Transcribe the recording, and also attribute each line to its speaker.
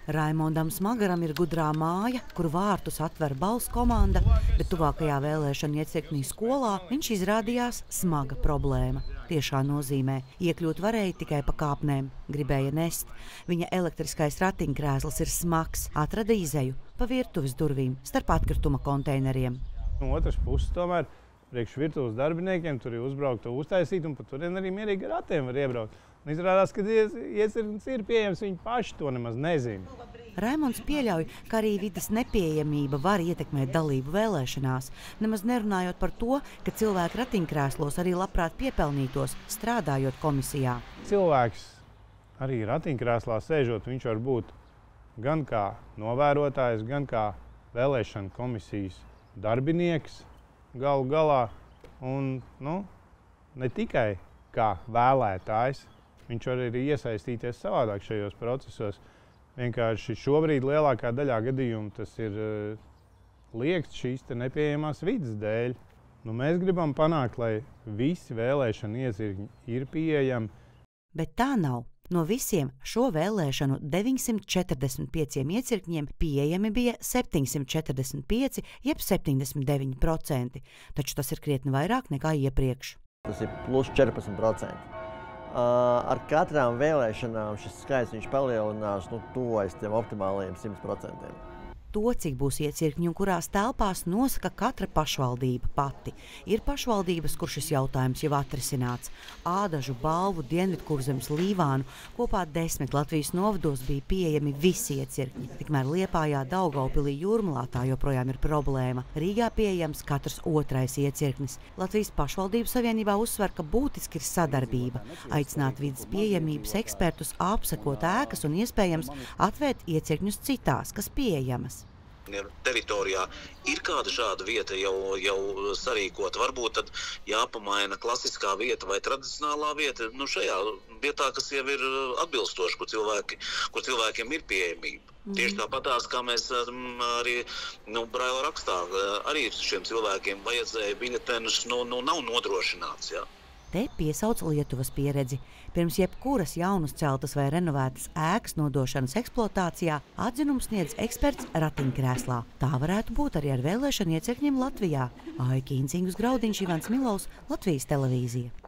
Speaker 1: Raimondam Smagaram ir gudrā māja, kur vārtus atver balss komanda, bet tuvākajā vēlēšana iecirknī skolā viņš izrādījās smaga problēma. Tiešā nozīmē iekļūt varēja tikai pa kāpnēm, gribēja nest. Viņa elektriskais ratiņkrēsls ir smags, atrada izeju pa virtuves durvīm starp atkrituma konteineriem.
Speaker 2: No otras puses tomēr priekš virtuves darbiniekiem tur ir uzbraukt, uztaisīt, un pat turien arī mierīgi ar ratiem var iebraukt. Un izrādās, ka iecirknis ir pieejams, viņi paši to nemaz nezina.
Speaker 1: Raimonds pieļauj, ka arī vides nepieejamība var ietekmēt dalību vēlēšanās, nemaz nerunājot par to, ka cilvēki ratiņkrēslos arī labprāt piepelnītos, strādājot komisijā.
Speaker 2: Cilvēks arī ratiņkrēslā sēžot, viņš var būt gan kā novērotājs, gan kā vēlēšana komisijas darbinieks galu galā, un ne tikai kā vēlētājs, viņš var arī iesaistīties savādāk šajos procesos. Vienkārši šobrīd lielākā daļā gadījumu tas ir liegts šīs nepieejamās vides dēļ. Mēs gribam panākt, lai visi vēlēšana iecirkņi ir pieejami. Bet
Speaker 1: tā nav. No visiem šo vēlēšanu 945 iecirkņiem pieejami bija 745, jeb 79%, taču tas ir krietni vairāk nekā iepriekš.
Speaker 3: Tas ir plus 14%. Ar katrām vēlēšanām šis skaits palielinās tuvojas tiem optimālajiem 100%.
Speaker 1: To, cik būs iecirkņi un kurās telpās, nosaka katra pašvaldība pati. Ir pašvaldības, kur šis jautājums jau atrisināts. Ādažu, Balvu, Dienvidkurzemes, Līvānu kopā 10 Latvijas novados bija pieejami visi iecirkņi. Tikmēr Liepājā, Daugavpilī, Jūrmalā tā joprojām ir problēma. Rīgā pieejams katrs otrais iecirknis. Latvijas pašvaldību savienībā uzsver, ka būtiski ir sadarbība. Aicināt vides pieejamības ekspertus apsekot ēkas un iespējams atvērt iecirkņus citās, kas pieejamas.
Speaker 4: Teritorijā ir kāda šāda vieta jau sarīkota. Varbūt tad jāpamaina klasiskā vieta vai tradicionālā vieta šajā vietā, kas jau ir atbilstoša, kur cilvēkiem ir pieejamība. Tieši tāpatās, kā mēs arī Braila rakstā, arī šiem cilvēkiem vajadzēja biļetenus, nav nodrošināts. Jā.
Speaker 1: Te piesauc Lietuvas pieredzi. Pirms jebkuras jaunuzceltas vai renovētas ēkas nodošanas eksploatācijā atzinums sniedz eksperts ratiņkrēslā. Tā varētu būt arī ar vēlēšanu iecirkņiem Latvijā. Aiki Incingus Graudiņš, Ivans Milovs, Latvijas televīzija.